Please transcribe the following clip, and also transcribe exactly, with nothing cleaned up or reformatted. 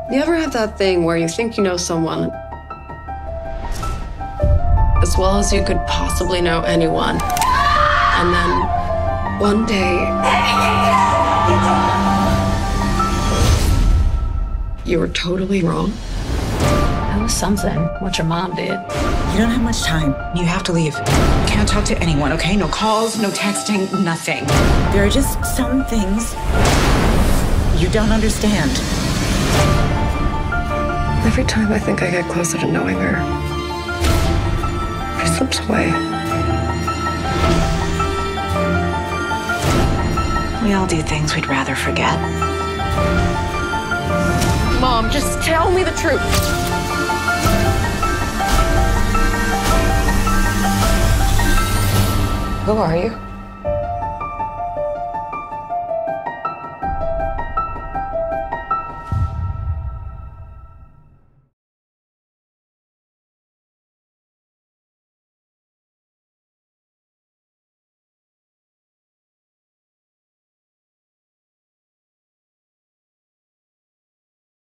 You ever have that thing where you think you know someone as well as you could possibly know anyone, and then one day you were totally wrong? That was something, what your mom did. You don't have much time. You have to leave. Can't talk to anyone, okay? No calls, no texting, nothing. There are just some things you don't understand. Every time I think I get closer to knowing her, she slips away. We all do things we'd rather forget. Mom, just tell me the truth. Who are you?